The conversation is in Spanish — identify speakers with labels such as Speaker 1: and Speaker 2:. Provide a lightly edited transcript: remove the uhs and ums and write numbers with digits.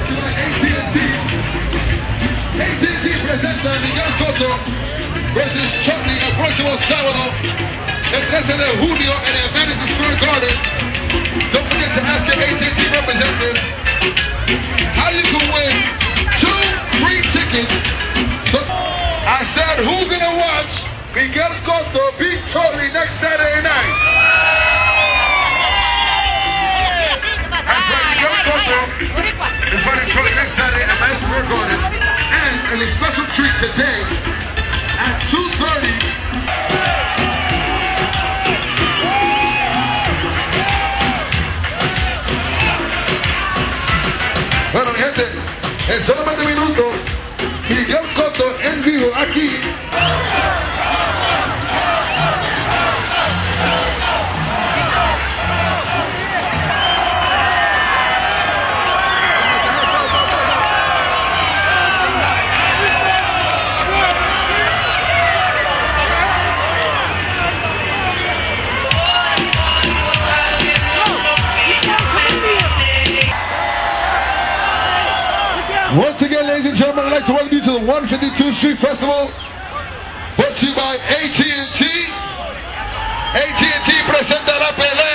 Speaker 1: to my AT&T. AT&T presenta a Miguel Cotto versus Clottey el próximo sábado, el 13 de junio en el Midison Square Garden. Don't forget to ask your AT&T representative how you can win 2 free tickets. I said, who's gonna watch Miguel Cotto beat Clottey next Saturday night? Miguel Cotto is fighting Clottey next Saturday at Midison Square Garden, and a special treat today at 2:30. Bueno, gente, en solamente minutos, Miguel Cotto en vivo aquí. Once again, ladies and gentlemen, I'd like to welcome you to the 152th Street Festival, brought to you by AT&T. AT&T presenta la pelea.